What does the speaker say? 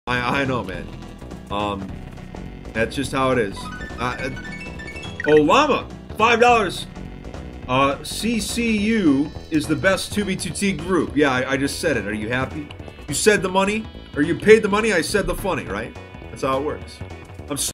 I know, man. That's just how it is. Oh, Llama, $5. CCU is the best 2B2T group. Yeah, I just said it. Are you happy? You said the money, or you paid the money, I said the funny, right? That's how it works.